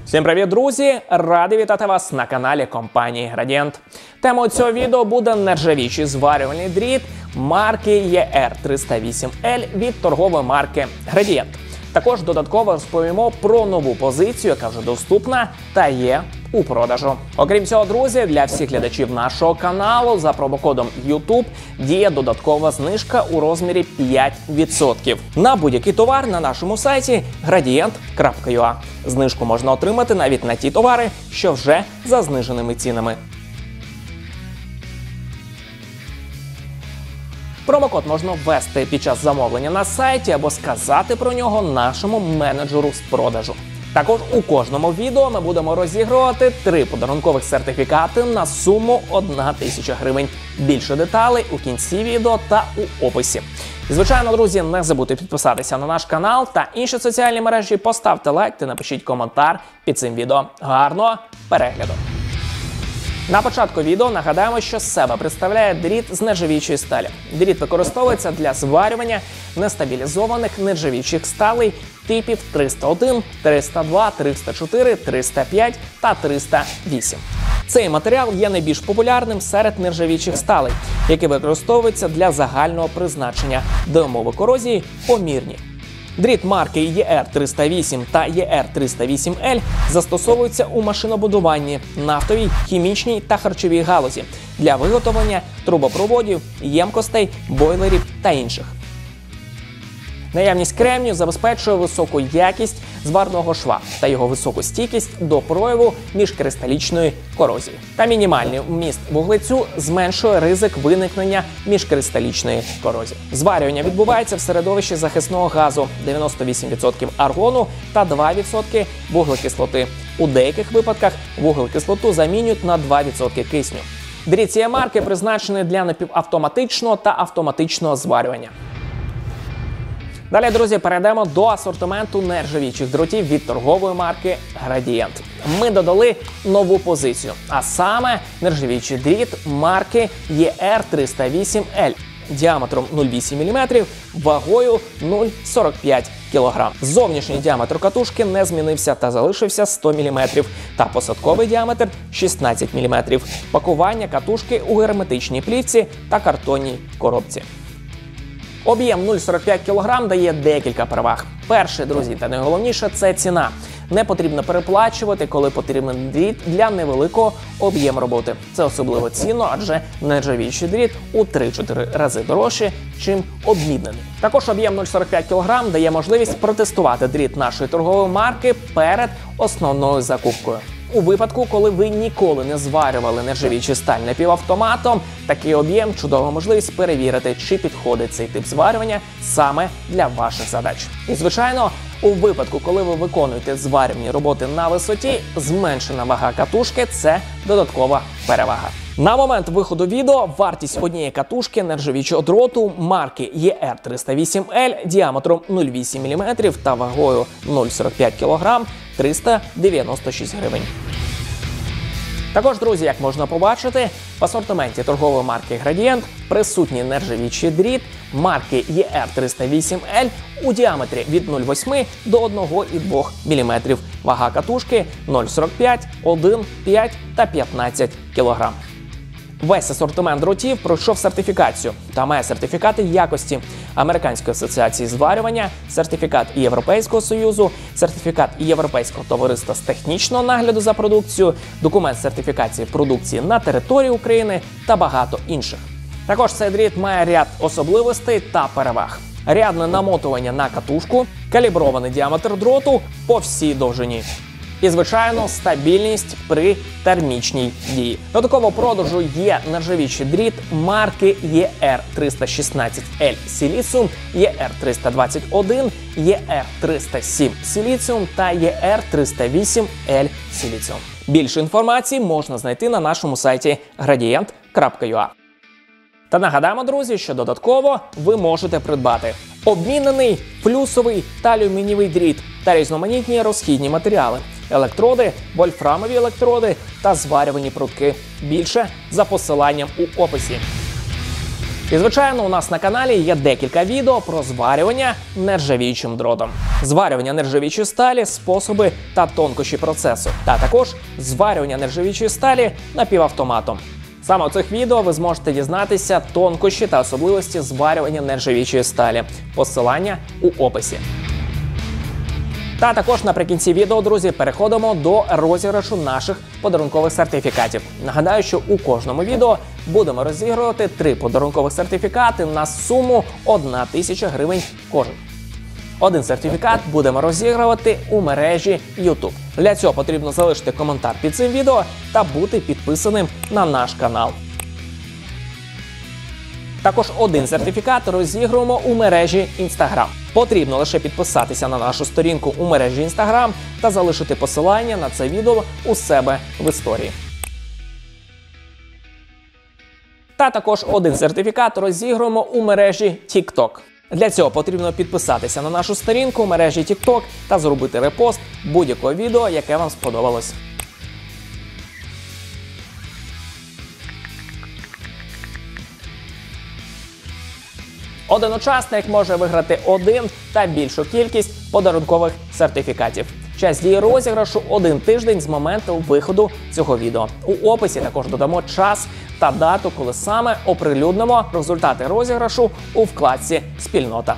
Всім привіт, друзі! Радий вітати вас на каналі компанії Gradient. Темою цього відео буде нержавіючий зварювальний дріт марки ER308L від торгової марки Gradient. Також додатково розповімо про нову позицію, яка вже доступна та є у продажу. Окрім цього, друзі, для всіх глядачів нашого каналу за промокодом YouTube діє додаткова знижка у розмірі 5% на будь-який товар на нашому сайті gradient.ua. Знижку можна отримати навіть на ті товари, що вже за зниженими цінами. Промокод можна ввести під час замовлення на сайті або сказати про нього нашому менеджеру з продажу. Також у кожному відео ми будемо розігрувати 3 подарункових сертифікати на суму 1000 гривень. Більше деталей у кінці відео та у описі. І, звичайно, друзі, не забудьте підписатися на наш канал та інші соціальні мережі, поставте лайк та напишіть коментар під цим відео. Гарного перегляду! На початку відео нагадаємо, що з себе представляє дріт з нержавіючої сталі. Дріт використовується для зварювання нестабілізованих нержавіючих сталей типів 301, 302, 304, 305 та 308. Цей матеріал є найбільш популярним серед нержавіючих сталей, які використовуються для загального призначення, де умови корозії помірні. Дріт марки ER308 та ER308L застосовуються у машинобудуванні, нафтовій, хімічній та харчовій галузі для виготовлення трубопроводів, ємкостей, бойлерів та інших. Наявність кремнію забезпечує високу якість зварного шва та його високу стійкість до прояву міжкристалічної корозії. Та мінімальний вміст вуглецю зменшує ризик виникнення міжкристалічної корозії. Зварювання відбувається в середовищі захисного газу, 98% аргону та 2% вуглекислоти. У деяких випадках вуглекислоту замінюють на 2% кисню. Дріт цієї марки призначений для напівавтоматичного та автоматичного зварювання. Далі, друзі, перейдемо до асортименту нержавіючих дротів від торгової марки Gradient. Ми додали нову позицію, а саме нержавіючий дріт марки ER308L діаметром 0,8 мм, вагою 0,45 кг. Зовнішній діаметр катушки не змінився та залишився 100 мм, та посадковий діаметр 16 мм. Пакування катушки у герметичній плівці та картонній коробці. Об'єм 0,45 кг дає декілька переваг. Перше, друзі, та найголовніше – це ціна. Не потрібно переплачувати, коли потрібен дріт для невеликого об'єму роботи. Це особливо цінно, адже нержавіючий дріт у 3-4 рази дорожче, чим обмінений. Також об'єм 0,45 кг дає можливість протестувати дріт нашої торгової марки перед основною закупкою. У випадку, коли ви ніколи не зварювали нержавіючу сталь напівавтоматом, такий об'єм – чудова можливість перевірити, чи підходить цей тип зварювання саме для ваших задач. І, звичайно, у випадку, коли ви виконуєте зварювальні роботи на висоті, зменшена вага катушки – це додаткова перевага. На момент виходу відео вартість однієї катушки нержавіючого дроту марки ER308L діаметром 0,8 мм та вагою 0,45 кг – 396 гривень. Також, друзі, як можна побачити, в асортименті торгової марки Gradient присутній нержавіючий дріт марки ER308L у діаметрі від 0,8 до 1,2 мм. Вага катушки 0,45, 1, 5 та 15 кг. Весь асортимент дротів пройшов сертифікацію та має сертифікати якості Американської асоціації зварювання, сертифікат Європейського Союзу, сертифікат Європейського товариства з технічного нагляду за продукцією, документ сертифікації продукції на території України та багато інших. Також цей дріт має ряд особливостей та переваг. Рядне намотування на катушку, калібрований діаметр дроту по всій довжині. І, звичайно, стабільність при термічній дії. Додатково продажу є нержавіючий дріт марки ER316L Silicium, ER321, ER307 Silicium та ER308L Silicium. Більше інформації можна знайти на нашому сайті gradient.ua. Та нагадаємо, друзі, що додатково ви можете придбати обмінений, плюсовий та алюмінієвий дріт та різноманітні розхідні матеріали, електроди, вольфрамові електроди та зварювані прутки. Більше за посиланням у описі. І, звичайно, у нас на каналі є декілька відео про зварювання нержавіючим дротом. Зварювання нержавіючої сталі, способи та тонкощі процесу. Та також зварювання нержавіючої сталі напівавтоматом. Саме у цих відео ви зможете дізнатися тонкощі та особливості зварювання нержавіючої сталі. Посилання у описі. Та також наприкінці відео, друзі, переходимо до розіграшу наших подарункових сертифікатів. Нагадаю, що у кожному відео будемо розігрувати 3 подарункових сертифікати на суму 1000 гривень кожен. Один сертифікат будемо розігрувати у мережі YouTube. Для цього потрібно залишити коментар під цим відео та бути підписаним на наш канал. Також один сертифікат розігруємо у мережі Instagram. Потрібно лише підписатися на нашу сторінку у мережі Instagram та залишити посилання на це відео у себе в історії. Та також один сертифікат розігруємо у мережі TikTok. Для цього потрібно підписатися на нашу сторінку у мережі TikTok та зробити репост будь-якого відео, яке вам сподобалось. Один учасник може виграти один та більшу кількість подарункових сертифікатів. Час дії розіграшу 1 тиждень з моменту виходу цього відео. У описі також додамо час та дату, коли саме оприлюднимо результати розіграшу у вкладці «Спільнота».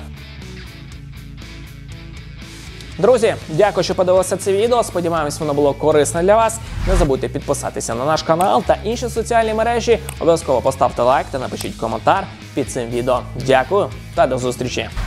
Друзі, дякую, що подивилися це відео. Сподіваємось, воно було корисне для вас. Не забудьте підписатися на наш канал та інші соціальні мережі. Обов'язково поставте лайк та напишіть коментар під цим відео. Дякую та до зустрічі!